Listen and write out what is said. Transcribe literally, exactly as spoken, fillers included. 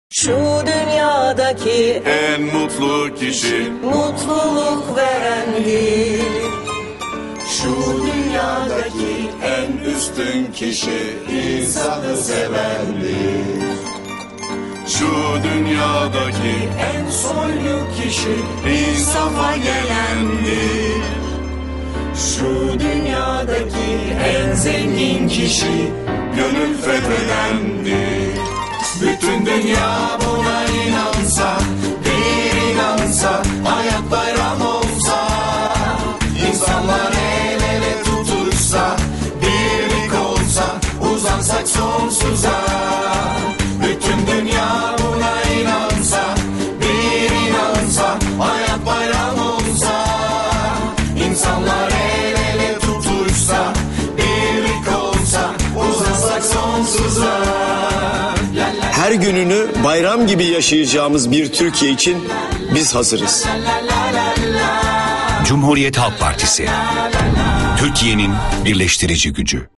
Şu dünyadaki en mutlu kişi mutluluk verendir. Şu dünyadaki en üstün kişi insanı sevendir. Şu dünyadaki en soylu kişi insafa gelendir. Şu dünyadaki en zengin kişi gönül fethedendir. Bütün dünya buna inansa, bir inansa, hayat bayram olsa, insanlar el ele tutuşsa, birlik olsa, uzansak sonsuza. Bütün dünya buna inansa, bir inansa, hayat bayram olsa, insanlar el ele tutuşsa, birlik olsa, uzansak sonsuza. Her gününü bayram gibi yaşayacağımız bir Türkiye için biz hazırız. Cumhuriyet Halk Partisi, Türkiye'nin birleştirici gücü.